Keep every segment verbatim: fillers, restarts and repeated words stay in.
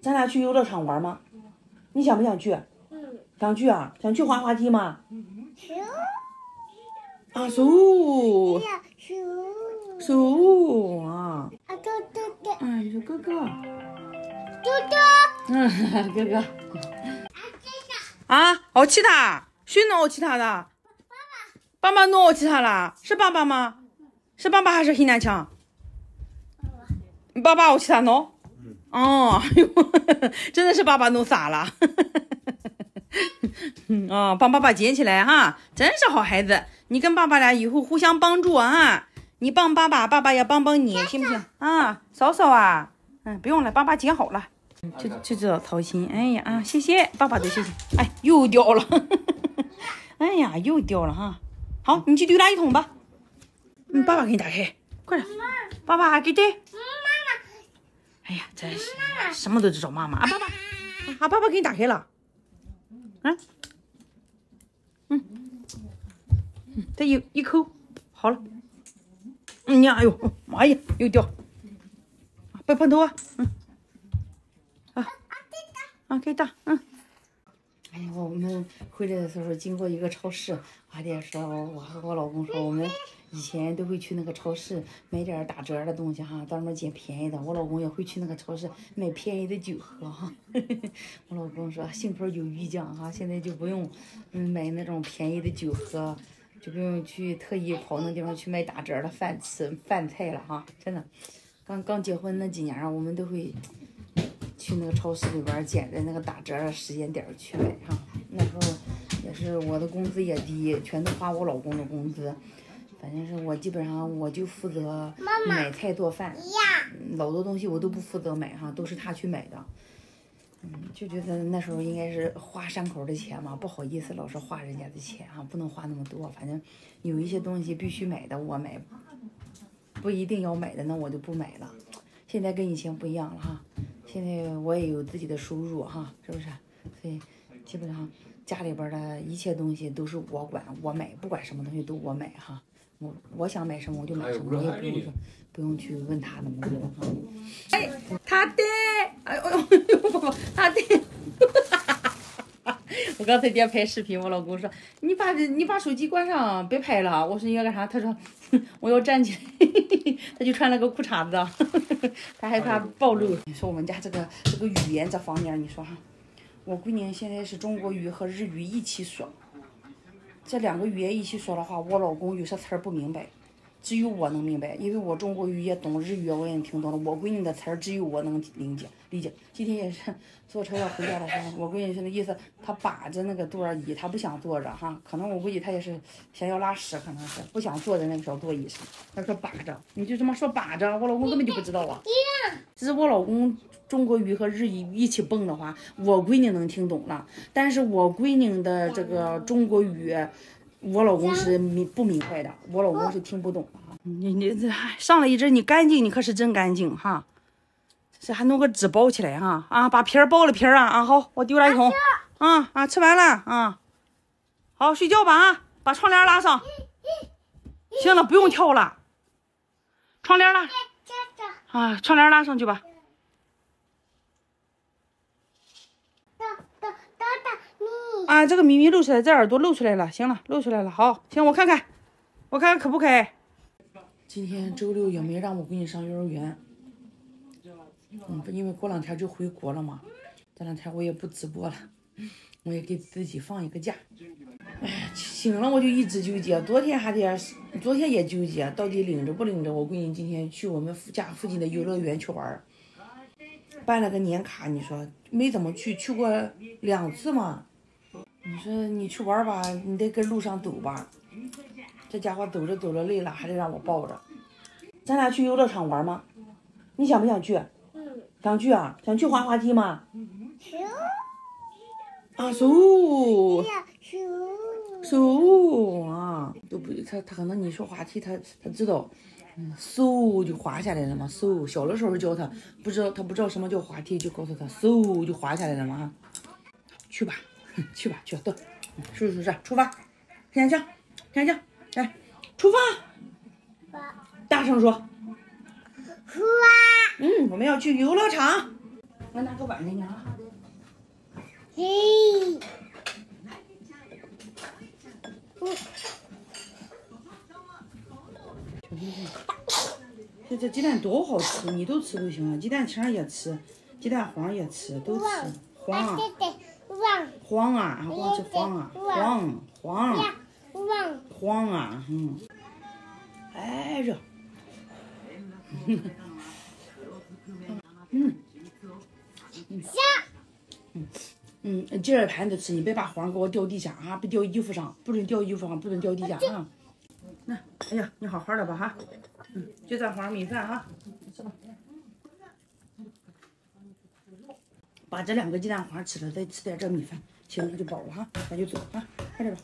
咱俩去游乐场玩吗？你想不想去？ 嗯。 想去啊？想去滑滑梯吗？ 手。 啊，手。 手。 手啊。 啊，哥哥哥。 哎，你说哥哥。 哥哥。 嗯，哥哥。啊，好气他，谁弄气他的？爸爸弄气他了，是爸爸吗？是爸爸还是黑南强？爸爸我气他弄。哦，真的是爸爸弄傻了。哦，帮爸爸捡起来哈，真是好孩子。你跟爸爸俩以后互相帮助啊，你帮爸爸，爸爸也帮帮你，行不行啊？嫂嫂啊，嗯，不用了，爸爸捡好了。就就知道操心，哎呀啊，谢谢爸爸的谢谢。哎，又掉了。哎呀，又掉了哈。好，你去丢垃圾桶吧。嗯，爸爸给你打开，快点。爸爸给对。哎呀，真是什么都知道妈妈啊！爸爸，啊，爸爸给你打开了。嗯，嗯，嗯，再一一抠，好了。嗯呀，哎呦，妈呀，又掉。别碰头啊，嗯。啊，啊，可以打，嗯。哎呀，我们回来的时候经过一个超市，我爹说，我和我老公说，我们以前都会去那个超市买点打折的东西哈，到那边捡便宜的。我老公也会去那个超市买便宜的酒喝哈。我老公说，幸亏有鱼酱哈，现在就不用嗯买那种便宜的酒喝，就不用去特意跑那地方去买打折的饭吃饭菜了哈。真的，刚刚结婚那几年啊，我们都会去那个超市里边捡着那个打折的时间点去买哈。那时候也是我的工资也低，全都花我老公的工资。反正是我基本上我就负责买菜做饭，老多东西我都不负责买哈，都是他去买的。嗯，就觉得那时候应该是花山口的钱嘛，不好意思老是花人家的钱哈，不能花那么多。反正有一些东西必须买的我买，不一定要买的那我就不买了。现在跟以前不一样了哈，现在我也有自己的收入哈，是不是？所以基本上家里边的一切东西都是我管我买，不管什么东西都我买哈。我我想买什么我就买什么，我也不用不用去问他那么多哈。哎，他的，哎呦呦呦，他的。我刚才在拍视频，我老公说你把你把手机关上，别拍了。我说你要干啥？他说我要站起来。他就穿了个裤衩子，他害怕暴露。你说我们家这个这个语言这方面，你说哈，我闺女现在是中国语和日语一起说。这两个语言一起说的话，我老公有些词儿不明白，只有我能明白，因为我中国语也懂，日语我也听懂了。我闺女的词儿只有我能理解理解。今天也是坐车要回家的时候，我闺女是那意思，她把着那个座椅，她不想坐着哈，可能我估计她也是想要拉屎，可能是不想坐在那个小座椅上。她说把着，你就这么说把着，我老公根本就不知道啊。只是我老公中国语和日语一起蹦的话，我闺女能听懂了，但是我闺女的这个中国语，我老公是明不明白的，我老公是听不懂的。你你这上了一阵，你干净，你可是真干净哈。这还弄个纸包起来哈啊，把皮儿剥了皮儿啊啊，好，我丢垃圾桶啊啊，吃完了啊，好睡觉吧啊，把窗帘拉上。行了，不用跳了，窗帘拉啊，窗帘拉上去吧。啊，这个咪咪露出来，这耳朵露出来了，行了，露出来了，好，行，我看看，我看看可不可以。今天周六也没让我闺女上幼儿园，嗯，因为过两天就回国了嘛，这两天我也不直播了，我也给自己放一个假。哎，醒了我就一直纠结，昨天还得，昨天也纠结，到底领着不领着我闺女今天去我们家附近的游乐园去玩，办了个年卡，你说没怎么去，去过两次嘛。你说你去玩吧，你得跟路上走吧，这家伙走着走着累了，还得让我抱着。咱俩去游乐场玩吗？你想不想去？嗯，想去啊？想去滑滑梯吗？手啊手手手啊，都不他他可能你说滑梯他他知道，嗯，嗖就滑下来了嘛，嗖小的时候教他不知道他不知道什么叫滑梯，就告诉他嗖就滑下来了嘛，去吧。去吧，去，走，叔叔这出发，天香，天香，来，出发，大声说，出发，嗯，我们要去游乐场， 我拿个碗给你啊。 嘿。 这这鸡蛋多好吃，你都吃都行啊。鸡蛋清也吃，鸡蛋黄也吃，都吃。黄啊，黄啊，还光吃黄啊，黄黄黄啊，嗯。哎热。嗯嗯嗯嗯，接着盘子吃，你别把黄给我掉地下啊，别掉衣服上，不准掉衣服上，不准掉地下啊。那，哎呀，你好好的吧哈。嗯，就这黄米饭哈，吃吧。把这两个鸡蛋黄吃了，再吃点这米饭，行，那就饱了哈，咱就走啊，快点吧。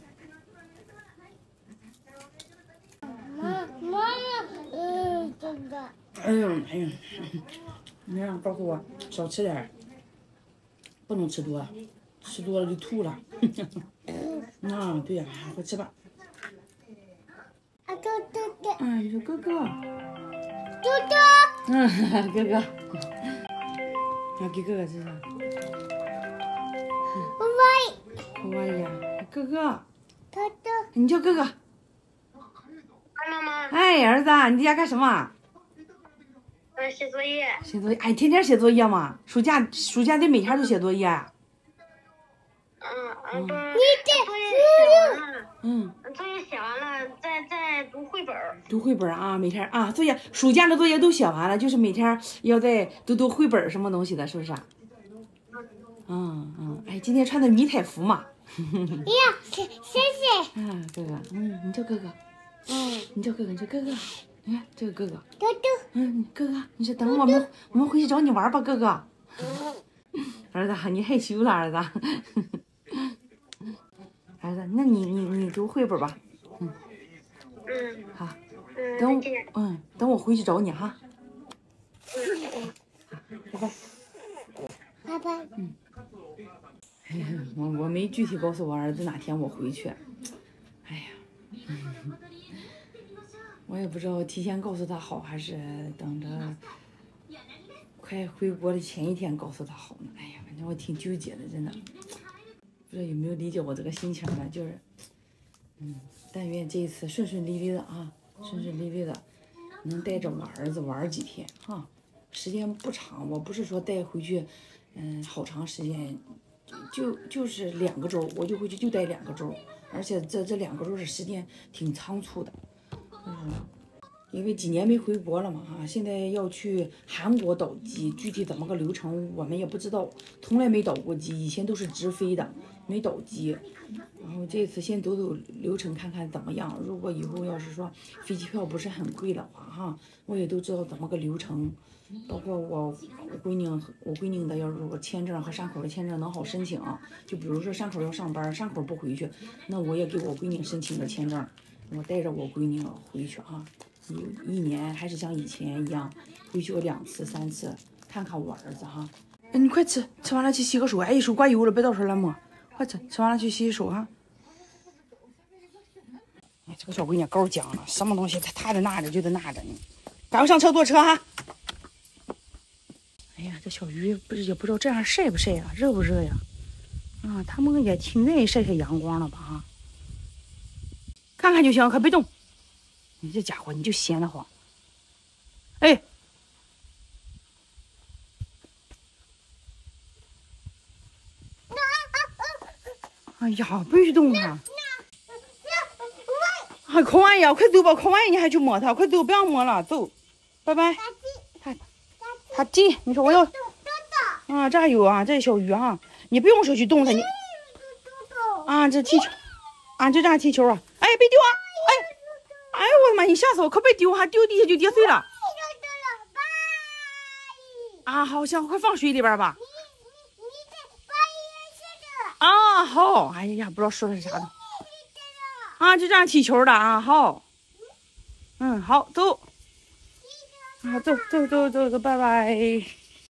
妈妈，嗯，这个。 哎呦哎呦，你让告诉我少吃点，不能吃多，吃多了就吐了。啊，对呀，快吃吧。 啊，哥哥哥。 嗯，你说哥哥。 哥哥。 嗯，哥哥。啊，给哥哥吃啥？ 喂。 喂呀，哥哥。 哥哥。 你叫哥哥。 妈妈。 哎，儿子，你在家干什么？ 呃，写作业。 写作业，哎，天天写作业嘛。暑假暑假得每天都写作业。 嗯嗯，不， 你这作业写完了。 嗯。 作业写完了，再再读绘本。 读绘本啊，每天啊，作业暑假的作业都写完了，就是每天要再读读绘本什么东西的，是不是啊？嗯嗯，哎，今天穿的迷彩服嘛。 呀，谢谢谢。 啊，哥哥，嗯，你叫哥哥。嗯，你叫哥哥，你叫哥哥。你看这个哥哥。 哥哥。 嗯，哥哥，你说等我们，我们回去找你玩吧，哥哥。儿子，你害羞了，儿子。儿子，那你你你读绘本吧。嗯。 嗯。 好。 嗯。 等我，嗯，等我回去找你哈。 嗯。 拜拜。 拜拜。 嗯。哎呀，我我没具体告诉我儿子哪天我回去。哎呀。嗯我也不知道提前告诉他好，还是等着快回国的前一天告诉他好呢。哎呀，反正我挺纠结的，真的，不知道有没有理解我这个心情呢？就是，嗯，但愿这一次顺顺利利的啊，顺顺利利的，能带着我儿子玩几天哈，时间不长，我不是说带回去，嗯，好长时间，就就是两个周，我就回去就待两个周，而且这这两个周的时间挺仓促的。嗯，因为几年没回国了嘛，哈，现在要去韩国倒机，具体怎么个流程我们也不知道，从来没倒过机，以前都是直飞的，没倒机。然后这次先走走流程看看怎么样，如果以后要是说飞机票不是很贵的话，哈，我也都知道怎么个流程，包括我我闺女我闺女的要如果签证和山口的签证能好申请，就比如说山口要上班，山口不回去，那我也给我闺女申请个签证。我带着我闺女回去啊，一一年还是像以前一样回去个两次三次，看看我儿子哈。哎，你快吃，吃完了去洗个手，哎，手挂油了，别到时候来摸。快吃，吃完了去洗洗手哈。哎，这个小闺女高讲了，什么东西她她得拿着就得拿着呢，赶快上车坐车哈。哎呀，这小鱼不是也不知道这样晒不晒呀，热不热呀？啊，他们也挺愿意晒晒阳光了吧哈。看看就行，可别动。你这家伙你就闲得慌。哎，哎呀，不许动它！还烤完呀，快走吧，烤完你还去摸它，快走，不要摸了，走，拜拜。它它进，你说我要啊，这还有啊，这小鱼啊，你不用说去动它，你啊，这踢球啊，就这样踢球啊。哎，别丢啊！哎，哎呦我的妈！你吓死我！可别丢哈，丢地下就跌碎了。啊，好，行，快放水里边吧。啊，好。哎呀，不知道说的是啥的。啊，就这样踢球的啊，好。嗯，好，走。啊，走走走走走，拜拜。